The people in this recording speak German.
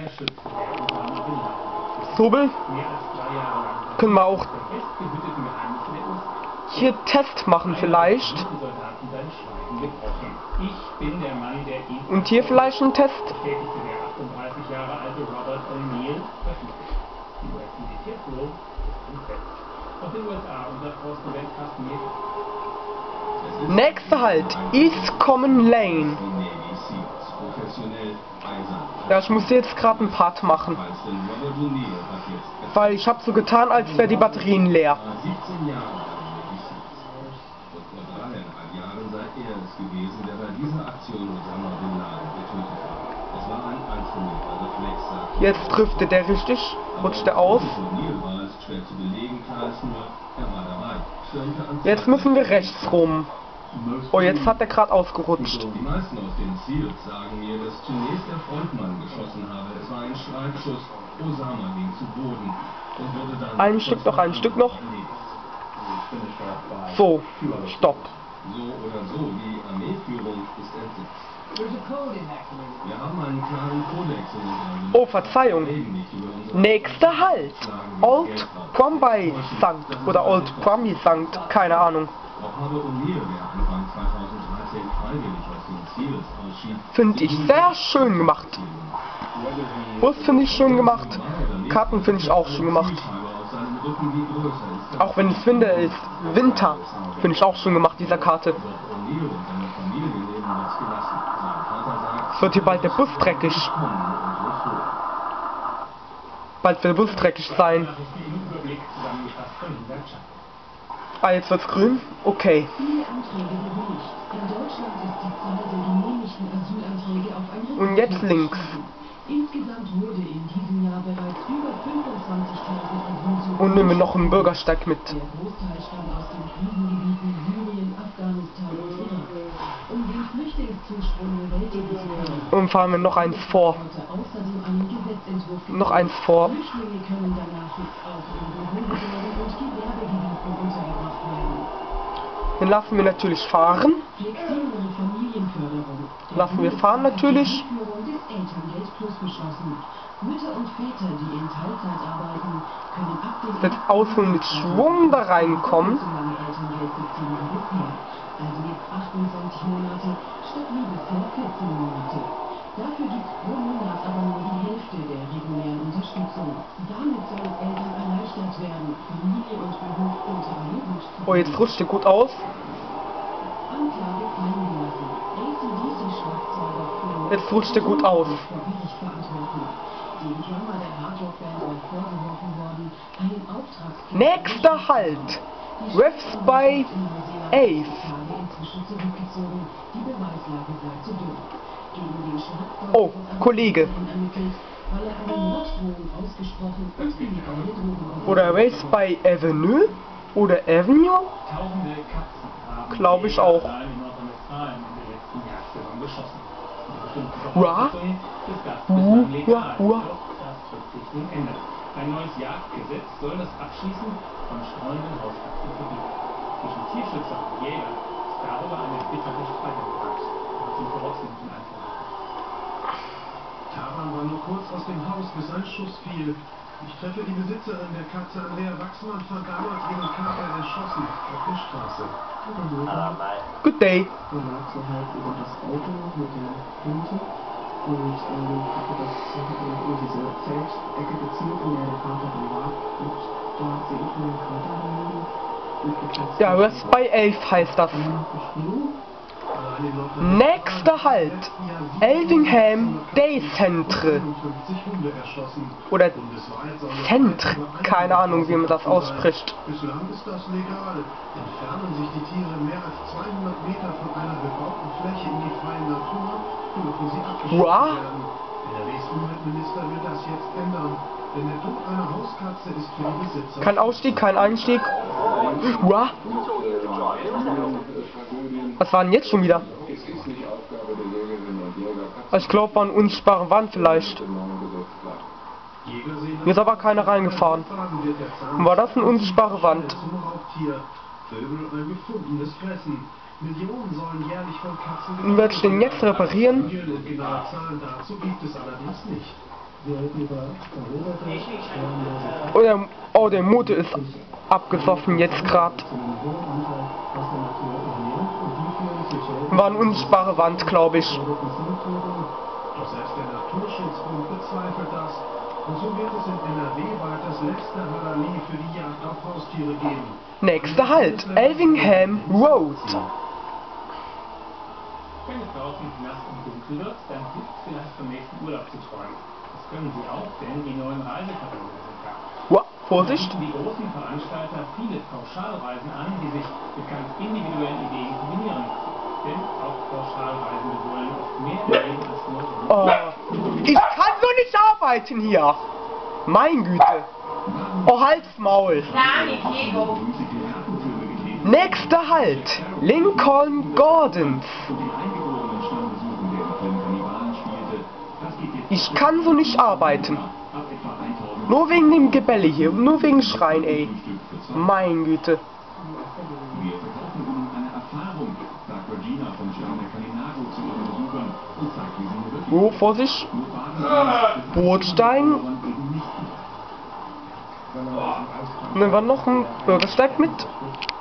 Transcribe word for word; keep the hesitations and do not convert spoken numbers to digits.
Sobel. Können wir auch hier Test machen vielleicht. Und hier vielleicht ein Test. Nächster Halt, East Common Lane. Ja, ich muss jetzt gerade einen Part machen. Weil ich habe so getan, als wäre die Batterien leer. Jetzt driftet der richtig, rutscht er aus. Jetzt müssen wir rechts rum. Oh, jetzt hat er gerade ausgerutscht. Die meisten aus den Seals sagen mir, dass zunächst der Frontmann geschossen habe. Es war ein Streifschuss. Osama ging zu Boden und wurde dann... Ein Stück noch, ein Stück noch. So, stopp. So oder so, die Armeeführung ist entsetzt. Wir haben einen klaren Kodex in unserem... Oh, Verzeihung. Nächster Halt. Old Crombie Sankt oder Old Crombie Sankt, keine Ahnung. Auch habe O'Neill, der Anfang zweitausenddreizehn freiwillig aus den Seals ausschied... Finde ich sehr schön gemacht. Bus finde ich schön gemacht. Karten finde ich auch schön gemacht. Auch wenn es Winter ist. Winter finde ich auch schön gemacht, dieser Karte. Es wird hier bald der Bus dreckig. Bald wird der Bus dreckig sein. Ah, jetzt wird's grün? Okay. Und jetzt links. Und nehmen wir noch einen Bürgersteig mit. Und fahren wir noch eins vor. Noch eins vor. Den lassen wir natürlich fahren. Lassen wir fahren natürlich. Jetzt ausholen mit Schwung da reinkommen. Dafür gibt pro Monat aber nur die Hälfte der regulären Unterstützung. Damit sollen Eltern erleichtert werden, Familie und Beruf unter einen Hut zu bringen. Oh, jetzt rutscht er gut aus. Anklage fallen gelassen. A C D C-Schlagzeuger für... Jetzt rutscht er gut aus. Dem Drummer der Hardrock-Band war vorgeworfen worden, einen Auftragskiller... Nächster Halt. Refs by Ace. Die Beweislage sei zu dünn. Oh, Kollege. Oder Race by Avenue? Oder Avenue? Glaube ich auch. Hua? Hua, hua, hua. Ein neues Jagdgesetz soll das Abschießen von streunenden Hauskatzen verbieten. Zwischen Tierschützer und Jäger ist darüber eine bittere Streitgefragt. Zum Verrotzenden einfach. Taran war nur kurz aus dem Haus, bis ein Schuss fiel. Ich treffe die Besitzerin der Katze an der Wachsmann fand damals ihren Kater erschossen auf der Straße. Good day. Man lag so halt über das Auto mit der Flinte und ähm, hatte das hatte in diese Feldecke gezielt, in der der Kater dann war. Und da sehe ich meinen Kater liegen. Ja, Refs by Elf heißt das. Nächster Halt. Elvingham Day Centre. Oder Centre. Keine Ahnung, wie man das ausspricht. Bislang ist das legal. Entfernen sich die Tiere mehr als zweihundert Meter von einer bebauten Fläche in die freie Natur, dürfen sie abgeschossen Wow. werden. Der nächste Umweltminister wird das jetzt ändern. Denn der Tod einer Hauskatze ist für die Besitzer... Kein Ausstieg, kein Einstieg. Wow. Was war denn jetzt schon wieder? Ich glaube, war eine unsichtbare Wand vielleicht. Mir ist aber keiner reingefahren. War das eine unsichtbare Wand? Und werde ich den jetzt reparieren? Genaue Zahlen dazu gibt es allerdings nicht. Oh, der, oh, der Mute ist abgesoffen jetzt gerade. War eine unsichtbare Wand, glaube ich. Doch selbst der Naturschutzbund bezweifelt das. Und so wird es in N R W bald das letzte Halali für die Jagd auf Haustiere geben. Nächster Halt, Elvingham Road. Wenn es draußen nass und dunkel wird, dann hilft es vielleicht vom nächsten Urlaub zu träumen. Das können Sie auch, denn die neuen Reisekalender sind da. Wow, Vorsicht. Die großen Veranstalter viele Pauschalreisen an, die sich mit ganz individuellen Ideen kombinieren lassen. Denn auch Pauschalreisende wollen oft mehr erleben als nur so. Oh, ich kann so nicht arbeiten hier. Mein Güte. Oh, halt's Maul. Nächster Halt, Lincoln Gardens. Ich kann so nicht arbeiten. Nur wegen dem Gebälle hier, nur wegen Schreien, ey. Mein Güte. Wir verkaufen Ihnen eine Erfahrung, sagt Regina vom Giardino Caninago zu ihren Besuchern und zeigt, wie sie wirklich Oh, Vorsicht. Bordstein. Ne, war noch ein Bürgersteig mit.